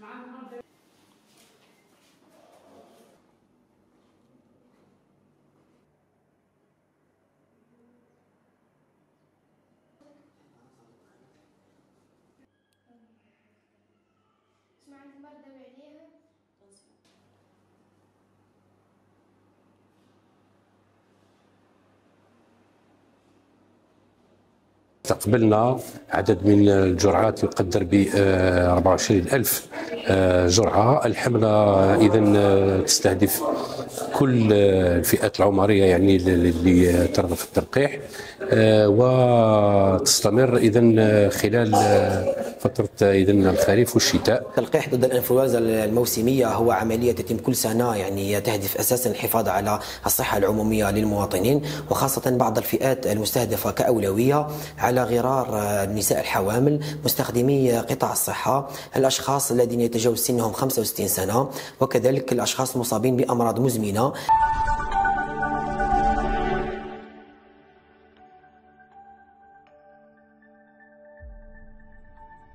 عند المرضى وعليها استقبلنا عدد من الجرعات يقدر ب 24,000 جرعة. الحملة إذا تستهدف كل الفئات العمرية يعني اللي ترغب في التلقيح، وتستمر إذا خلال فترة إذا الخريف والشتاء. التلقيح ضد الانفلونزا الموسمية هو عملية تتم كل سنة، يعني تهدف أساسا الحفاظ على الصحة العمومية للمواطنين، وخاصة بعض الفئات المستهدفة كأولوية على غرار النساء الحوامل، مستخدمي قطاع الصحة، الأشخاص الذين يتجاوز سنهم 65 سنة، وكذلك الأشخاص المصابين بأمراض مزمنة.